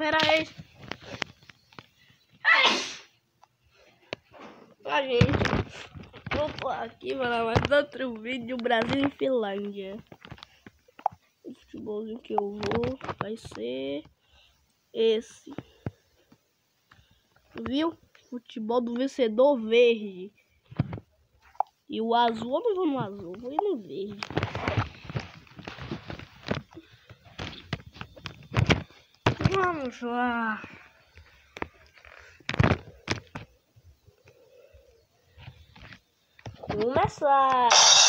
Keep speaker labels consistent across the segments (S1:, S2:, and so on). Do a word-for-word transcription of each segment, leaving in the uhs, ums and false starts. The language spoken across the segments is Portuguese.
S1: Pera aí. A gente, vou pôr aqui para mais outro vídeo, Brasil e Finlândia. O futebolzinho que eu vou vai ser esse. Viu? Futebol do vencedor verde. E o azul, eu não vou no azul, vou ir no verde. Vamos lá. Começar.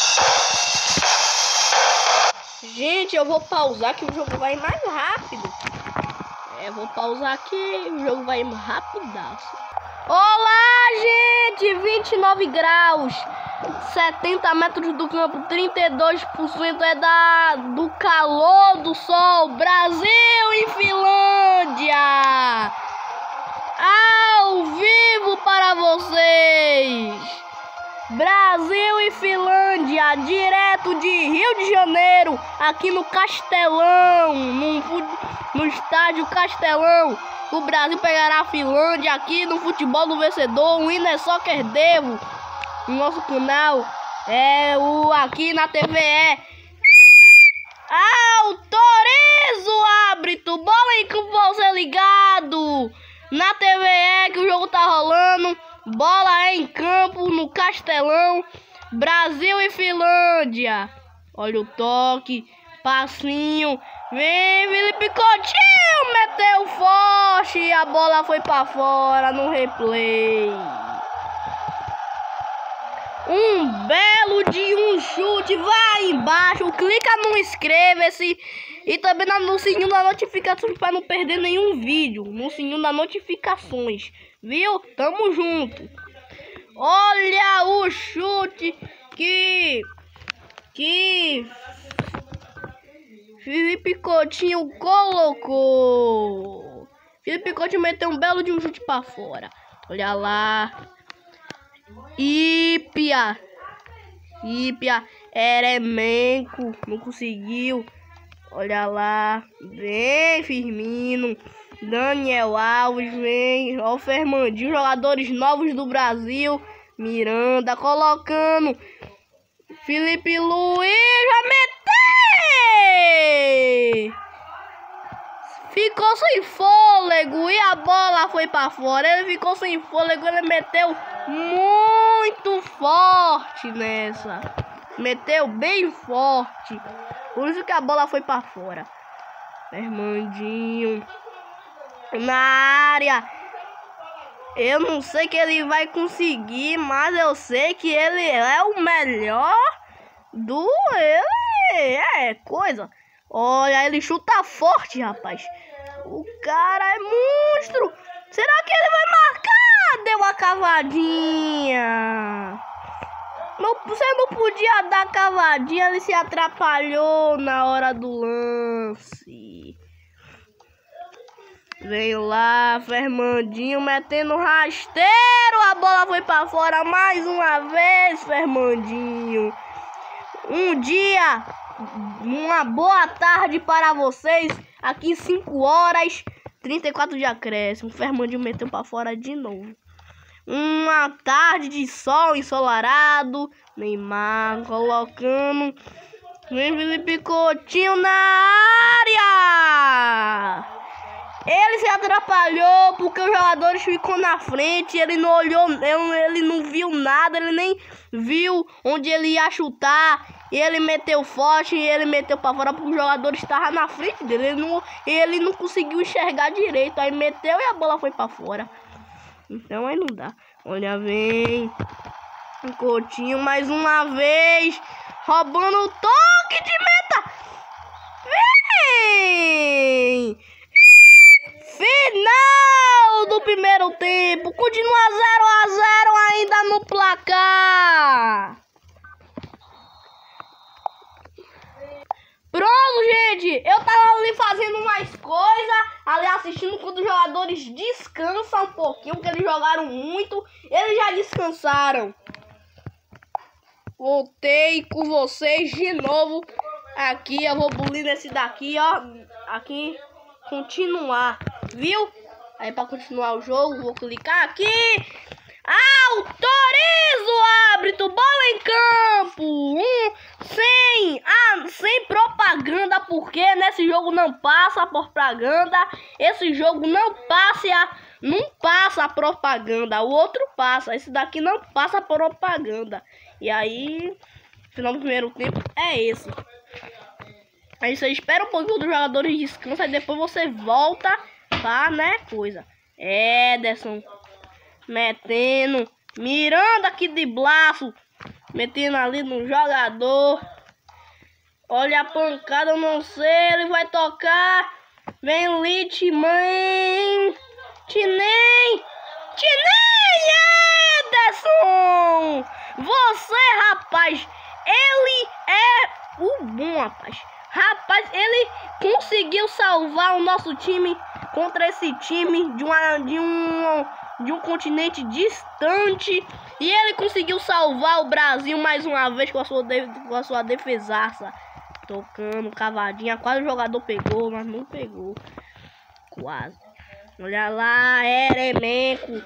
S1: Gente, eu vou pausar que o jogo vai mais rápido. É, vou pausar aqui, o jogo vai rapidaço. Olá, gente! vinte e nove graus, setenta metros do campo, trinta e dois por cento é da, do calor do sol. Brasil e Finlândia! Ao vivo para vocês! Brasil e Finlândia, direto de Rio de Janeiro, aqui no Castelão, no, no estádio Castelão. O Brasil pegará a Finlândia aqui no Futebol do Vencedor, o Winner Soccer Devo, no nosso canal, é o aqui na T V E. Autorizo, árbitro, bola em campo, você ligado na T V E que o jogo tá rolando. Bola em campo no Castelão, Brasil e Finlândia. Olha o toque, passinho. Vem, Felipe Coutinho, meteu forte e a bola foi para fora no replay. Um belo de um chute, vai embaixo, clica no inscreva-se e também no sininho da notificação para não perder nenhum vídeo, no sininho das notificações, viu? Tamo junto. Olha o chute que que Felipe Coutinho colocou. Felipe Coutinho meteu um belo de um chute para fora. Olha lá. Ípia, Ípia, Eremenko, não conseguiu. Olha lá, vem Firmino, Daniel Alves, vem, ó o Fernandinho, jogadores novos do Brasil, Miranda colocando, Felipe Luiz, já meteu! Ficou sem fôlego e a bola foi para fora. Ele ficou sem fôlego, ele meteu muito forte nessa. Meteu bem forte. Por isso que a bola foi para fora. Fernandinho na área. Eu não sei que ele vai conseguir, mas eu sei que ele é o melhor do ele. É coisa. Olha, ele chuta forte, rapaz. O cara é monstro. Será que ele vai marcar? Deu uma cavadinha. Não, você não podia dar cavadinha. Ele se atrapalhou na hora do lance. Veio lá, Fernandinho metendo rasteiro. A bola foi pra fora mais uma vez, Fernandinho. Um dia... Uma boa tarde para vocês. Aqui cinco horas trinta e quatro de acréscimo. O Fernandinho meteu para fora de novo. Uma tarde de sol ensolarado. Neymar colocando. Vem Felipe Coutinho na área. Ele se atrapalhou porque os jogadores ficou na frente. Ele não olhou, ele não viu nada. Ele nem viu onde ele ia chutar. E ele meteu forte e ele meteu pra fora porque os jogadores estavam na frente dele. Ele não, ele não conseguiu enxergar direito. Aí meteu e a bola foi pra fora. Então aí não dá. Olha, vem o Coutinho mais uma vez. Roubando o toque de meta. Vem! Final do primeiro tempo. Continua zero a zero ainda no placar. Pronto, gente, eu tava ali fazendo mais coisa, ali assistindo quando os jogadores descansam um pouquinho, porque eles jogaram muito, eles já descansaram. Voltei com vocês de novo aqui, eu vou bulir nesse daqui, ó, aqui, continuar. Viu? Aí pra continuar o jogo, vou clicar aqui. Autorizo o árbitro, bola em campo. Um, sem, ah, sem propaganda, porque nesse jogo não passa propaganda. Esse jogo não passa, não passa propaganda. O outro passa, esse daqui não passa propaganda. E aí, final do primeiro tempo é esse. Aí você espera um pouquinho dos jogadores descansam, e depois você volta pra, né, coisa. Ederson metendo, mirando aqui de braço, metendo ali no jogador. Olha a pancada, eu não sei, ele vai tocar. Vem Litman, Tinem, Tinem, Ederson! Você, rapaz, ele é o bom, rapaz. Rapaz, ele conseguiu salvar o nosso time contra esse time de, uma, de, um, de um continente distante. E ele conseguiu salvar o Brasil mais uma vez com a sua, com a sua defesaça. Tocando, cavadinha. Quase o jogador pegou, mas não pegou. Quase. Olha lá, Eremenko.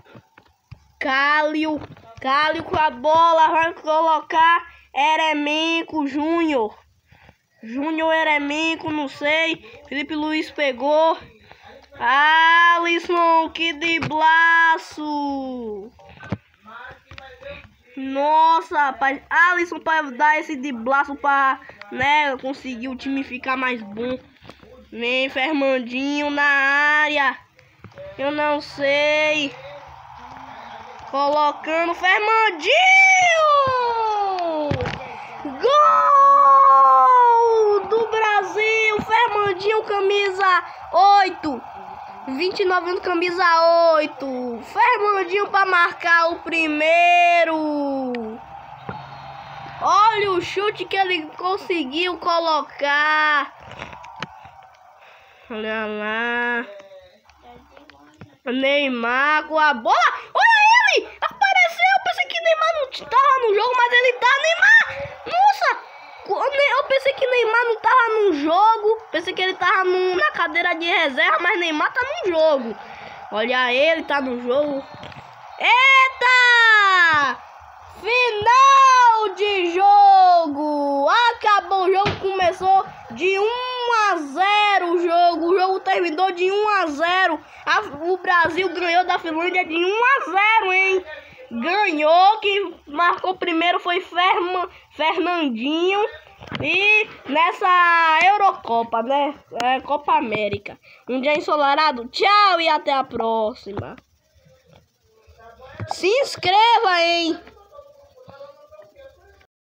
S1: Cálio. Cálio com a bola. Vai colocar Eremenko Júnior. Júnior Eremenko, não sei. Felipe Luiz pegou. Alisson, que driblaço! Nossa, rapaz. Alisson para dar esse driblaço para, né, conseguir o time ficar mais bom. Vem Fernandinho na área. Eu não sei. Colocando Fernandinho! Gol do Brasil! Fernandinho, camisa oito. vinte e nove no camisa oito. Fernandinho para marcar o primeiro. Olha o chute que ele conseguiu colocar. Olha lá. Neymar com a bola. Olha ele! Apareceu! Eu pensei que Neymar não estava no jogo, mas ele tá. Neymar! Nossa! Eu pensei que Neymar não tava no jogo. Pensei que ele tava no, na cadeira de reserva, mas Neymar tá no jogo. Olha ele, tá no jogo. Eita! Final de jogo! Acabou o jogo, começou de um a zero o jogo. O jogo terminou de um a zero. A, o Brasil ganhou da Finlândia de um a zero, hein? Ganhou, quem marcou primeiro foi Ferma, Fernandinho. E nessa Eurocopa, né? É, Copa América. Um dia ensolarado. Tchau e até a próxima. Se inscreva, hein?